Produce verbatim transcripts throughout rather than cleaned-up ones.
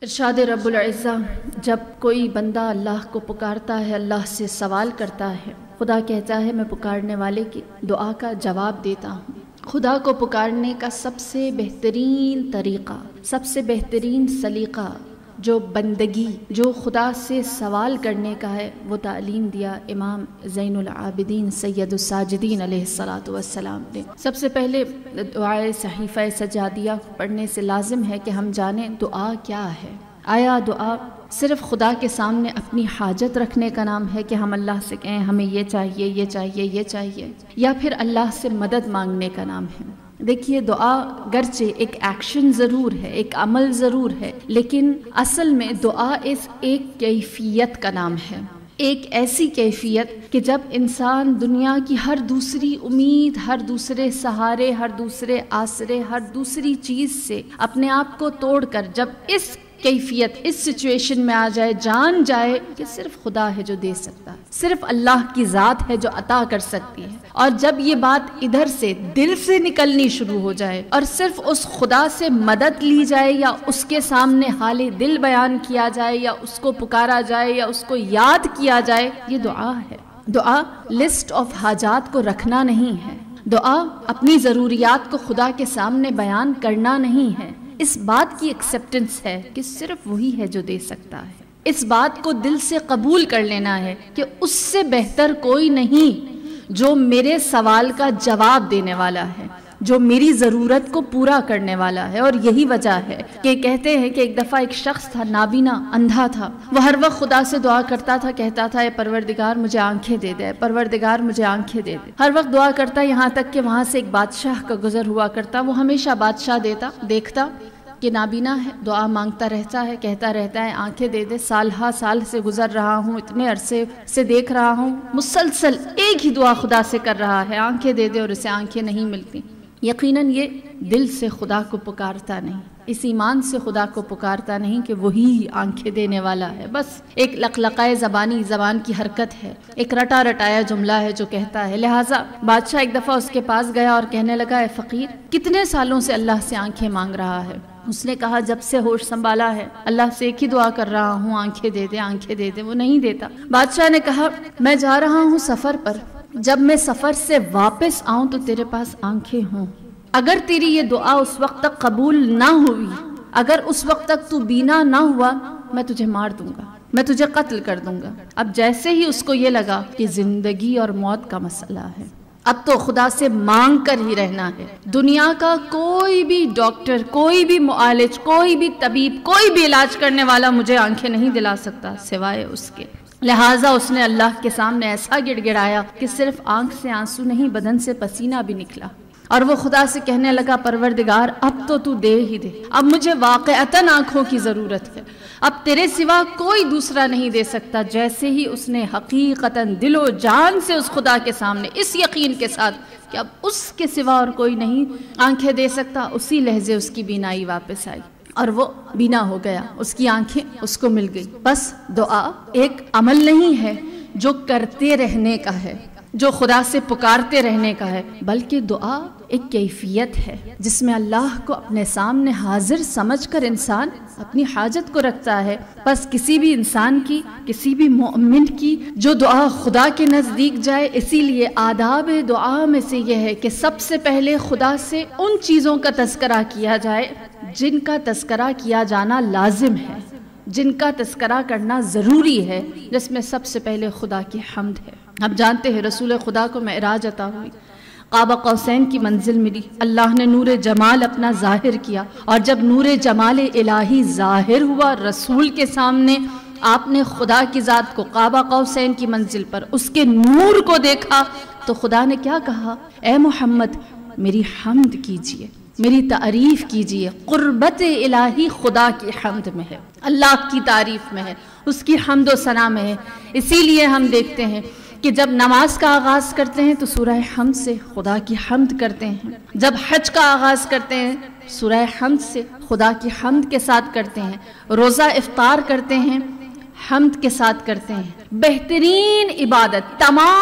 ارشاد رب العزہ، جب کوئی بندہ اللہ کو پکارتا ہے، اللہ سے سوال کرتا ہے، خدا کہتا ہے میں پکارنے والے کی دعا کا جواب دیتا ہوں۔ خدا کو پکارنے کا سب سے بہترین طریقہ، سب سے بہترین سلیقہ جو بندگی، جو خدا سے سوال کرنے کا ہے، وہ تعلیم دیا امام زین العابدین سید الساجدین علیہ الصلاۃ والسلام نے۔ سب سے پہلے دعائے صحیفہ سجادیہ پڑھنے سے لازم ہے کہ ہم جانیں دعا کیا ہے۔ آیا دعا صرف خدا کے سامنے اپنی حاجت رکھنے کا نام ہے کہ ہم اللہ سے کہیں ہمیں یہ چاہیے یہ چاہیے یہ چاہیے، یا پھر اللہ سے مدد مانگنے کا نام ہے؟ دیکھیے، دعا گرچہ ایک ایکشن ضرور ہے، ایک عمل ضرور ہے، لیکن اصل میں دعا اس ایک کیفیت کا نام ہے، ایک ایسی کیفیت کہ جب انسان دنیا کی ہر دوسری امید، ہر دوسرے سہارے، ہر دوسرے آسرے، ہر دوسری چیز سے اپنے آپ کو توڑ کر جب اس کیفیت، اس سچویشن میں آ جائے، جان جائے کہ صرف خدا ہے جو دے سکتا ہے، صرف اللہ کی ذات ہے جو عطا کر سکتی ہے، اور جب یہ بات ادھر سے دل سے نکلنی شروع ہو جائے اور صرف اس خدا سے مدد لی جائے، یا اس کے سامنے حال دل بیان کیا جائے، یا اس کو پکارا جائے، یا اس کو یاد کیا جائے، یہ دعا ہے۔ دعا لسٹ آف حاجات کو رکھنا نہیں ہے، دعا اپنی ضروریات کو خدا کے سامنے بیان کرنا نہیں ہے، اس بات کی ایکسیپٹنس ہے کہ صرف وہی ہے جو دے سکتا ہے، اس بات کو دل سے قبول کر لینا ہے کہ اس سے بہتر کوئی نہیں جو میرے سوال کا جواب دینے والا ہے، جو میری ضرورت کو پورا کرنے والا ہے۔ اور یہی وجہ ہے کہ کہتے ہیں کہ ایک دفعہ ایک شخص تھا، نابینا، اندھا تھا، وہ ہر وقت خدا سے دعا کرتا تھا، کہتا تھا اے پروردگار مجھے آنکھیں دے دے، پروردگار مجھے آنکھیں دے دے، ہر وقت دعا کرتا، یہاں تک کہ وہاں سے ایک بادشاہ کا گزر ہوا کرتا، وہ ہمیشہ بادشاہ دیتا دیکھتا کہ نابینا ہے، دعا مانگتا رہتا ہے، کہتا رہتا ہے آنکھیں دے دے، سال ہا سال سے گزر رہا ہوں، اتنے عرصے سے دیکھ رہا ہوں، مسلسل ایک ہی دعا خدا سے کر رہا ہے، آنکھیں دے دے، اور اسے آنکھیں نہیں ملتی۔ یقیناً یہ دل سے خدا کو پکارتا نہیں، اس ایمان سے خدا کو پکارتا نہیں کہ وہی آنکھیں دینے والا ہے، بس ایک لقلقائے زبانی، زبان کی حرکت ہے، ایک رٹا رٹایا جملہ ہے جو کہتا ہے۔ لہٰذا بادشاہ ایک دفعہ اس کے پاس گیا اور کہنے لگا اے فقیر، کتنے سالوں سے اللہ سے آنکھیں مانگ رہا ہے؟ اس نے کہا جب سے ہوش سنبھالا ہے اللہ سے ایک ہی دعا کر رہا ہوں، آنکھیں دے دے آنکھیں دے دے، وہ نہیں دیتا۔ بادشاہ نے کہا میں جا رہا ہوں سفر پر، جب میں سفر سے واپس آؤں تو تیرے پاس آنکھیں ہوں، اگر تیری یہ دعا اس وقت تک قبول نہ ہوئی، اگر اس وقت تک تو بینا نہ ہوا، میں تجھے مار دوں گا، میں تجھے قتل کر دوں گا۔ اب جیسے ہی اس کو یہ لگا کہ زندگی اور موت کا مسئلہ ہے، اب تو خدا سے مانگ کر ہی رہنا ہے، دنیا کا کوئی بھی ڈاکٹر، کوئی بھی معالج، کوئی بھی طبیب، کوئی بھی علاج کرنے والا مجھے آنکھیں نہیں دلا سکتا سوائے اس کے۔ لہٰذا اس نے اللہ کے سامنے ایسا گڑ گڑایا کہ صرف آنکھ سے آنسو نہیں، بدن سے پسینہ بھی نکلا، اور وہ خدا سے کہنے لگا پروردگار اب تو تو دے ہی دے، اب مجھے واقعتاً آنکھوں کی ضرورت ہے، اب تیرے سوا کوئی دوسرا نہیں دے سکتا۔ جیسے ہی اس نے حقیقتاً دل و جان سے اس خدا کے سامنے اس یقین کے ساتھ کہ اب اس کے سوا اور کوئی نہیں آنکھیں دے سکتا، اسی لحظے اس کی بینائی واپس آئی اور وہ بینا ہو گیا، اس کی آنکھیں اس کو مل گئی۔ بس دعا ایک عمل نہیں ہے جو کرتے رہنے کا ہے، جو خدا سے پکارتے رہنے کا ہے، بلکہ دعا ایک کیفیت ہے جس میں اللہ کو اپنے سامنے حاضر سمجھ کر انسان اپنی حاجت کو رکھتا ہے۔ بس کسی بھی انسان کی، کسی بھی مومن کی جو دعا خدا کے نزدیک جائے، اسی لیے آداب دعا میں سے یہ ہے کہ سب سے پہلے خدا سے ان چیزوں کا تذکرہ کیا جائے جن کا تذکرہ کیا جانا لازم ہے، جن کا تذکرہ کرنا ضروری ہے، جس میں سب سے پہلے خدا کی حمد ہے۔ آپ جانتے ہیں رسول خدا کو معراج عطا ہوئی، قاب قوسین کی منزل ملی، اللہ نے نور جمال اپنا ظاہر کیا، اور جب نور جمال الہی ظاہر ہوا رسول کے سامنے، آپ نے خدا کی ذات کو قاب قوسین کی منزل پر اس کے نور کو دیکھا تو خدا نے کیا کہا؟ اے محمد میری حمد کیجئے، میری تعریف کیجئے۔ قربت الہی خدا کی حمد میں ہے، اللہ کی تعریف میں ہے، اس کی حمد و ثنا میں ہے۔ اسی لیے ہم دیکھتے ہیں کہ جب نماز کا آغاز کرتے ہیں تو سورہ حمد سے خدا کی حمد کرتے ہیں، جب حج کا آغاز کرتے ہیں سورہ حمد سے خدا کی حمد کے ساتھ کرتے ہیں، روزہ افطار کرتے ہیں حمد کے ساتھ کرتے ہیں۔ بہترین عبادت، تمام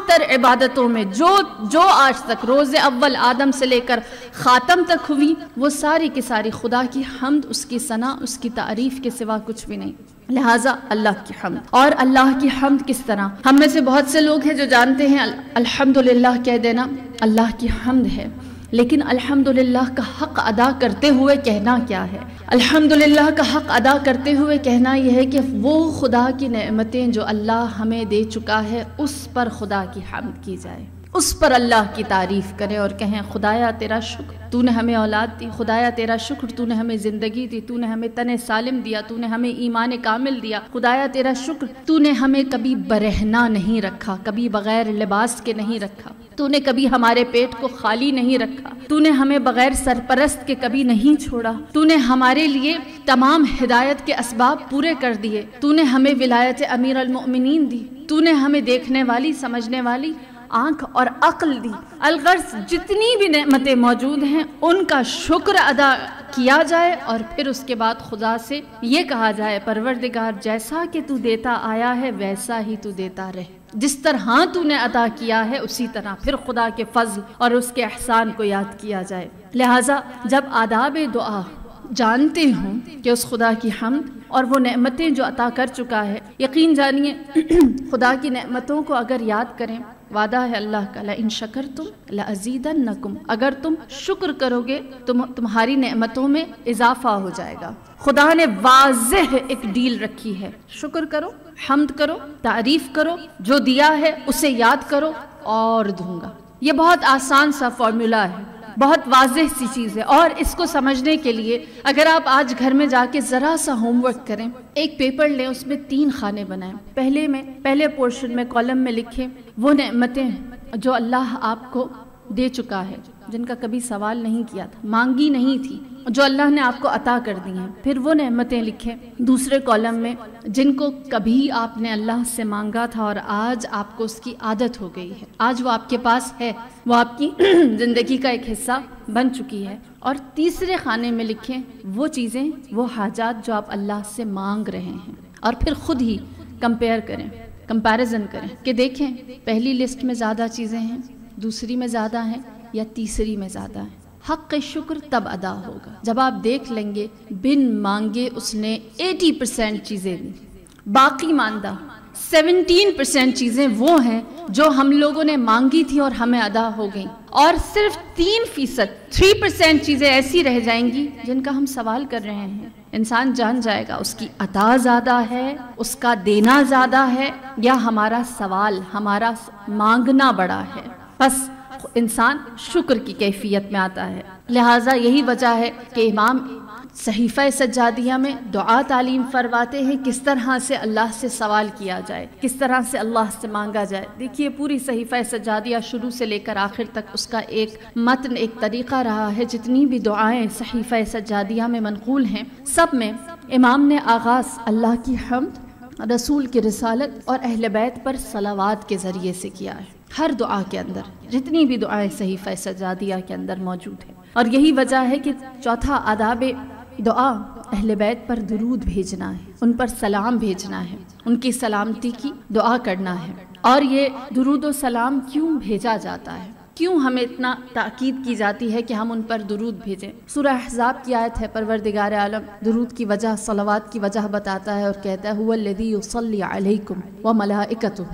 تر عبادتوں میں جو جو آج تک روز اول آدم سے لے کر خاتم تک ہوئی، وہ ساری کی ساری خدا کی حمد، اس کی ثنا، اس کی تعریف کے سوا کچھ بھی نہیں۔ لہٰذا اللہ کی حمد۔ اور اللہ کی حمد کس طرح؟ ہم میں سے بہت سے لوگ ہیں جو جانتے ہیں الحمدللہ کہہ دینا اللہ کی حمد ہے، لیکن الحمدللہ کا حق ادا کرتے ہوئے کہنا کیا ہے؟ الحمدللہ کا حق ادا کرتے ہوئے کہنا یہ ہے کہ وہ خدا کی نعمتیں جو اللہ ہمیں دے چکا ہے اس پر خدا کی حمد کی جائے، اس پر اللہ کی تعریف کریں اور کہیں خدایا تیرا شکر تو نے ہمیں اولاد دی، خدایا تیرا شکر تو نے ہمیں زندگی دی، تو نے ہمیں تن سالم دیا، تو نے ہمیں ایمان کامل دیا، خدایا تیرا شکر تو نے ہمیں کبھی برہنہ نہیں رکھا، کبھی بغیر لباس کے نہیں رکھا، تو نے کبھی ہمارے پیٹ کو خالی نہیں رکھا، تو نے ہمیں بغیر سرپرست کے کبھی نہیں چھوڑا، تو نے ہمارے لیے تمام ہدایت کے اسباب پورے کر دیے، تو نے ہمیں ولایت امیر المؤمنین دی، تو نے ہمیں دیکھنے والی سمجھنے والی آنکھ اور عقل دی۔ الغرض جتنی بھی نعمتیں موجود ہیں ان کا شکر ادا کیا جائے، اور پھر اس کے بعد خدا سے یہ کہا جائے پروردگار جیسا کہ تو دیتا آیا ہے ویسا ہی تو دیتا رہے، جس طرح تو نے عطا کیا ہے اسی طرح پھر خدا کے فضل اور اس کے احسان کو یاد کیا جائے۔ لہٰذا جب آداب دعا جانتے ہوں کہ اس خدا کی حمد اور وہ نعمتیں جو عطا کر چکا ہے، یقین جانیے خدا کی نعمتوں کو اگر یاد کریں، وعدہ ہے اللہ کا لَإِن شَكَرْتُمْ لَأَزِيدَنَّكُمْ، اگر تم شکر کرو گے تو تمہاری نعمتوں میں اضافہ ہو جائے گا۔ خدا نے واضح ایک ڈیل رکھی ہے، شکر کرو، حمد کرو، تعریف کرو، جو دیا ہے اسے یاد کرو اور دوں گا۔ یہ بہت آسان سا فارمولا ہے، بہت واضح سی چیز ہے، اور اس کو سمجھنے کے لیے اگر آپ آج گھر میں جا کے ذرا سا ہوم ورک کریں، ایک پیپر لیں، اس میں تین خانے بنائیں، پہلے میں پہلے پورشن میں کالم میں لکھیں وہ نعمتیں جو اللہ آپ کو دے چکا ہے، جن کا کبھی سوال نہیں کیا تھا، مانگی نہیں تھی، جو اللہ نے آپ کو عطا کر دی ہیں۔ پھر وہ نعمتیں لکھیں دوسرے کالم میں جن کو کبھی آپ نے اللہ سے مانگا تھا اور آج آپ کو اس کی عادت ہو گئی ہے، آج وہ آپ کے پاس ہے، وہ آپ کی زندگی کا ایک حصہ بن چکی ہے۔ اور تیسرے خانے میں لکھیں وہ چیزیں، وہ حاجات جو آپ اللہ سے مانگ رہے ہیں، اور پھر خود ہی کمپیئر کریں، کمپیریزن کریں کہ دیکھیں پہلی لسٹ میں زیادہ چیزیں ہیں، دوسری میں زیادہ ہیں یا تیسری میں زیادہ ہیں۔ حق شکر تب ادا ہوگا جب آپ دیکھ لیں گے بن مانگے اس نے اسی پرسینٹ چیزیں دی، باقی ماندہ سیونٹین پرسینٹ چیزیں وہ ہیں جو ہم لوگوں نے مانگی تھی اور ہمیں ادا ہو گئیں، اور صرف تین فیصد تھری پرسینٹ چیزیں ایسی رہ جائیں گی جن کا ہم سوال کر رہے ہیں۔ انسان جان جائے گا اس کی عطا زیادہ ہے، اس کا دینا زیادہ ہے، یا ہمارا سوال، ہمارا مانگنا بڑا ہے۔ بس انسان شکر کی کیفیت میں آتا ہے۔ لہٰذا یہی وجہ ہے کہ امام صحیفہ سجادیہ میں دعا تعلیم فرماتے ہیں کس طرح سے اللہ سے سوال کیا جائے، کس طرح سے اللہ سے مانگا جائے۔ دیکھیے پوری صحیفہ سجادیہ شروع سے لے کر آخر تک اس کا ایک متن، ایک طریقہ رہا ہے۔ جتنی بھی دعائیں صحیفہ سجادیہ میں منقول ہیں سب میں امام نے آغاز اللہ کی حمد، رسول کی رسالت اور اہل بیت پر صلوات کے ذریعے سے کیا ہے۔ ہر دعا کے اندر جتنی بھی دعائیں صحیفہ سجادیہ کے اندر موجود ہیں، اور یہی وجہ ہے کہ چوتھا آداب دعا اہل بیت پر درود بھیجنا ہے، ان پر سلام بھیجنا ہے، ان کی سلامتی کی دعا کرنا ہے۔ اور یہ درود و سلام کیوں بھیجا جاتا ہے، کیوں ہمیں اتنا تاکید کی جاتی ہے کہ ہم ان پر درود بھیجیں؟ سورہ احزاب کی آیت ہے، پروردگار عالم درود کی وجہ، صلوات کی وجہ بتاتا ہے اور کہتا ہے هو الذی یصلی علیکم وملائکتہ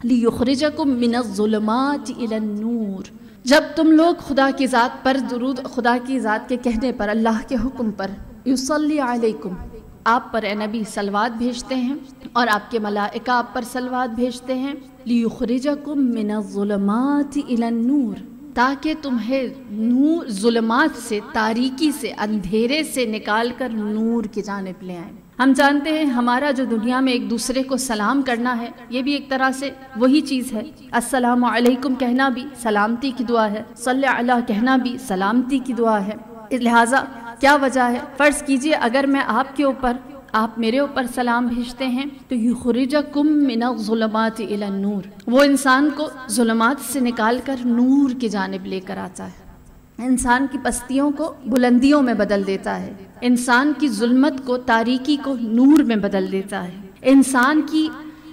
لیخرجکم من الظلمات الی النور۔ جب تم لوگ خدا کی ذات پر درود، خدا کی ذات کے کہنے پر، اللہ کے حکم پر، یصلی علیکم، آپ پر اے نبی صلوات بھیجتے ہیں، اور آپ کے ملائکہ آپ پر صلوات بھیجتے ہیں، لیخرجکم من الظلمات الی النور، تاکہ تمہیں نور، ظلمات سے، تاریکی سے، اندھیرے سے نکال کر نور کی جانب لے آئیں۔ ہم جانتے ہیں ہمارا جو دنیا میں ایک دوسرے کو سلام کرنا ہے، یہ بھی ایک طرح سے وہی چیز ہے۔ السلام علیکم کہنا بھی سلامتی کی دعا ہے، صلی اللہ کہنا بھی سلامتی کی دعا ہے۔ لہٰذا کیا وجہ ہے؟ فرض کیجئے اگر میں آپ کے اوپر، آپ میرے اوپر سلام بھیجتے ہیں تو یخرجکم من الظلمات الی النور، وہ انسان کو ظلمات سے نکال کر نور کی جانب لے کر آتا ہے، انسان کی پستیوں کو بلندیوں میں بدل دیتا ہے، انسان کی ظلمت کو، تاریکی کو نور میں بدل دیتا ہے، انسان کی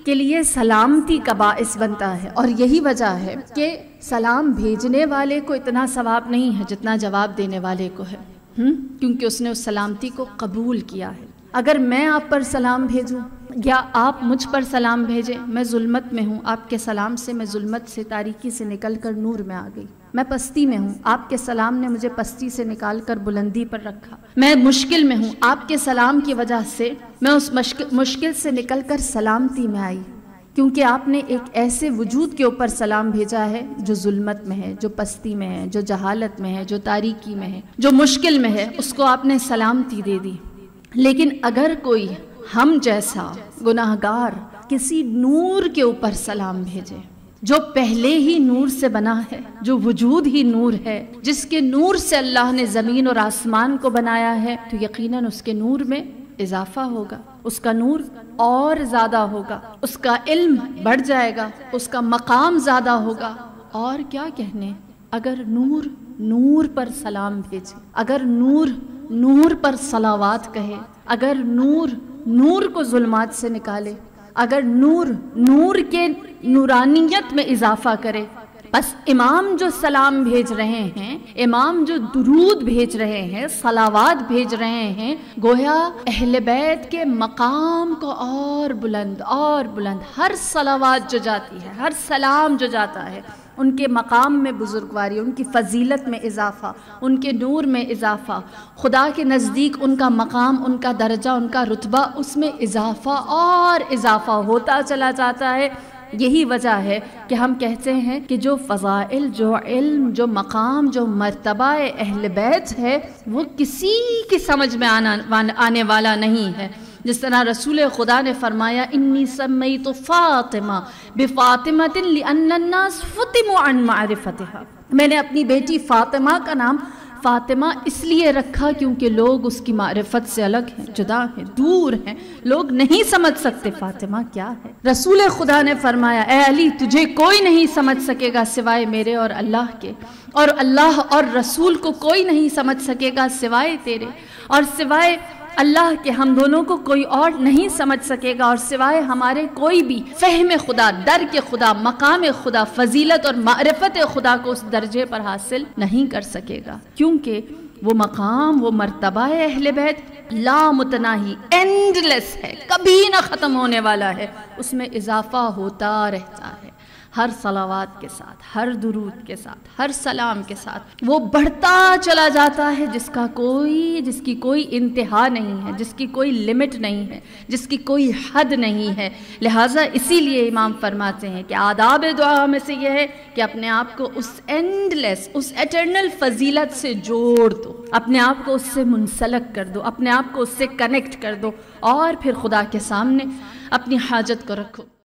کے لیے سلامتی کا باعث بنتا ہے، اور یہی وجہ ہے کہ سلام بھیجنے والے کو اتنا ثواب نہیں ہے جتنا جواب دینے والے کو ہے، کیونکہ اس نے اس سلامتی کو قبول کیا ہے۔ اگر میں آپ پر سلام بھیجوں یا آپ مجھ پر سلام بھیجیں، میں ظلمت میں ہوں، آپ کے سلام سے میں ظلمت سے، تاریکی سے نکل کر نور میں آ گئی۔ میں پستی میں ہوں، آپ کے سلام نے مجھے پستی سے نکال کر بلندی پر رکھا۔ میں مشکل میں ہوں، آپ کے سلام کی وجہ سے میں اس مشکل سے نکل کر سلامتی میں آئی، کیونکہ آپ نے ایک ایسے وجود کے اوپر سلام بھیجا ہے جو ظلمت میں ہے، جو پستی میں ہے، جو جہالت میں ہے، جو تاریکی میں ہے، جو مشکل میں ہے، اس کو آپ نے سلامتی دے دی۔ لیکن اگر کوئی ہم جیسا گناہگار کسی نور کے اوپر سلام بھیجے، جو پہلے ہی نور سے بنا ہے، جو وجود ہی نور ہے، جس کے نور سے اللہ نے زمین اور آسمان کو بنایا ہے، تو یقیناً اس کے نور میں اضافہ ہوگا، اس کا نور اور زیادہ ہوگا، اس کا علم بڑھ جائے گا، اس کا مقام زیادہ ہوگا۔ اور کیا کہنے، اگر نور نور پر سلام بھیجے، اگر نور نور پر صلوات کہے، اگر نور نور کو ظلمات سے نکالے، اگر نور نور کے نورانیت میں اضافہ کرے، بس امام جو سلام بھیج رہے ہیں، امام جو درود بھیج رہے ہیں، صلوات بھیج رہے ہیں، گویا اہل بیت کے مقام کو اور بلند اور بلند، ہر صلوات جو جاتی ہے، ہر سلام جو جاتا ہے، ان کے مقام میں بزرگواری، ان کی فضیلت میں اضافہ، ان کے نور میں اضافہ، خدا کے نزدیک ان کا مقام، ان کا درجہ، ان کا رتبہ، اس میں اضافہ اور اضافہ ہوتا چلا جاتا ہے۔ یہی وجہ ہے کہ ہم کہتے ہیں کہ جو فضائل، جو علم، جو مقام، جو مرتبہ اہل بیت ہے، وہ کسی کی سمجھ میں آنا آنے والا نہیں ہے۔ جس طرح رسول خدا نے فرمایا، انی سمیت فاطمہ بفاطمۃ لأن الناس فتموا عن معرفتها، میں نے اپنی بیٹی فاطمہ کا نام فاطمہ اس لیے رکھا کیونکہ لوگ اس کی معرفت سے الگ ہیں، جدا ہیں، دور ہیں، لوگ نہیں سمجھ سکتے فاطمہ کیا ہے۔ رسول خدا نے فرمایا، اے علی، تجھے کوئی نہیں سمجھ سکے گا سوائے میرے اور اللہ کے، اور اللہ اور رسول کو کوئی نہیں سمجھ سکے گا سوائے تیرے، اور سوائے اللہ کے ہم دونوں کو کوئی اور نہیں سمجھ سکے گا، اور سوائے ہمارے کوئی بھی فہم خدا، درک خدا، مقام خدا، فضیلت اور معرفت خدا کو اس درجے پر حاصل نہیں کر سکے گا، کیونکہ وہ مقام، وہ مرتبہ اہل بیت لا متناہی، اینڈ لیس ہے، کبھی نہ ختم ہونے والا ہے، اس میں اضافہ ہوتا رہتا ہے، ہر صلوات کے ساتھ، ہر درود کے ساتھ، ہر سلام کے ساتھ وہ بڑھتا چلا جاتا ہے، جس کا کوئی جس کی کوئی انتہا نہیں ہے، جس کی کوئی لمٹ نہیں ہے، جس کی کوئی حد نہیں ہے۔ لہٰذا اسی لیے امام فرماتے ہیں کہ آداب دعا میں سے یہ ہے کہ اپنے آپ کو us and less, us eternal فضیلت سے جوڑ دو، اپنے آپ کو اس سے منسلک کر دو، اپنے آپ کو اس سے کنیکٹ کر دو، اور پھر خدا کے سامنے اپنی حاجت کو رکھو۔